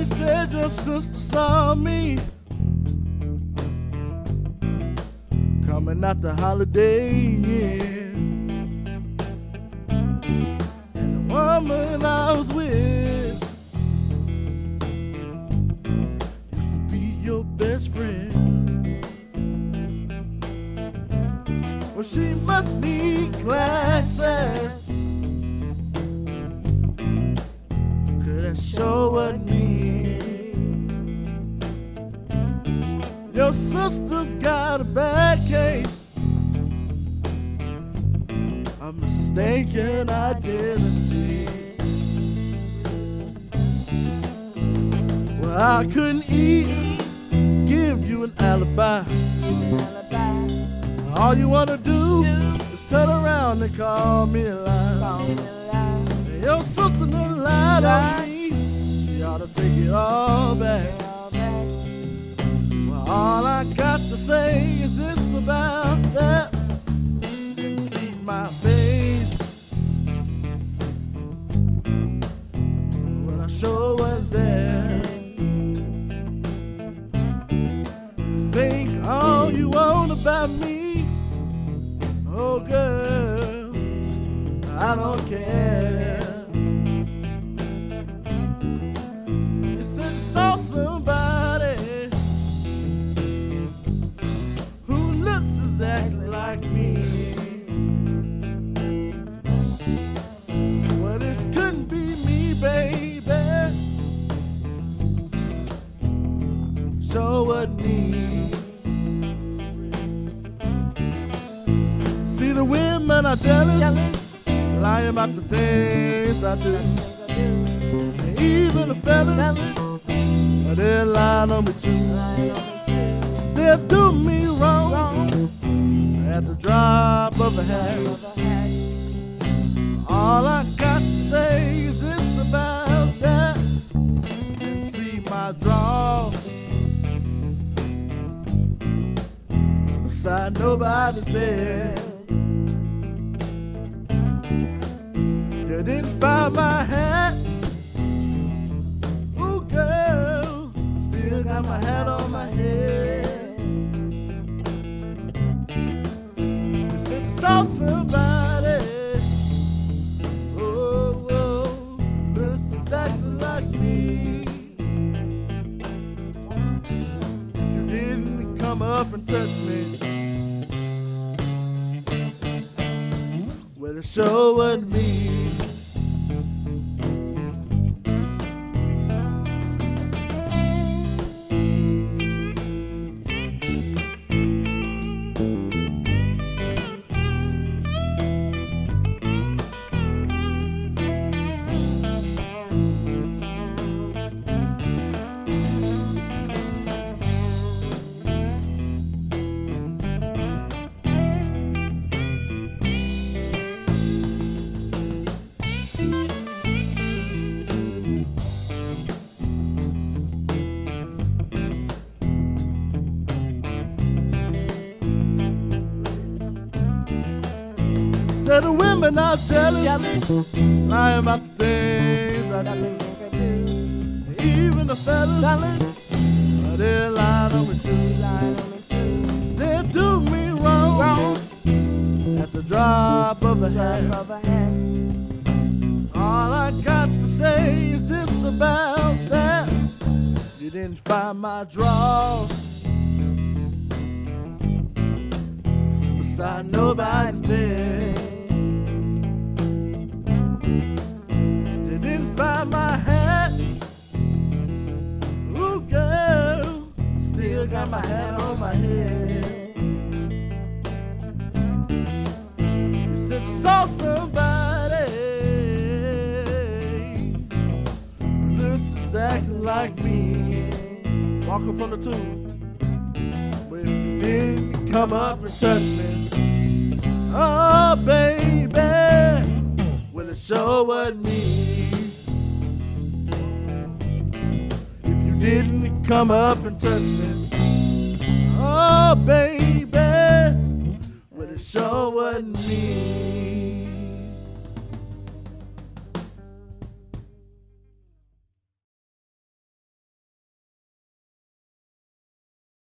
They said your sister saw me coming out the Holiday Inn, and the woman I was with used to be your best friend. Well, she must need glasses, 'cause that sure wasn't me. Your sister's got a bad case of mistaken identity. Well, I couldn't give you an alibi. All you wanna do is turn around and call me a lie. Your sister done lied on me. She ought to take it all back. Well, all I got to say is this about that. You can see my face when I sure was there. Think all you want about me. Oh girl, I don't care. You said you saw somebody who looks exactly like me. Well, this couldn't be me, baby. Sure wasn't me. See, the women are jealous, lying about the things I do. And even the fellas, they're lying on me too. They'll do me wrong at the drop of a hat. All I got to say is this about that. You can see my draws beside nobody's bed. You didn't find my hat. Ooh, girl, still got my hat on my head. You said you saw somebody, oh, looks exactly like me. If you didn't come up and touch me, well, it sure wasn't me. Said the women are jealous, lying about the things I do. Even the fellas, they're lying on me too. They do me wrong at the drop of a hat. All I got to say is this about that. You didn't find my drawers beside nobody's bed. You didn't find my hat. Ooh, girl, still got my hat on my head. You said you saw somebody who looks exactly like me, walking from the tomb. But if you didn't come up and touch me, oh baby, well it sure wasn't me. If you didn't come up and touch me, oh baby, well it sure wasn't me.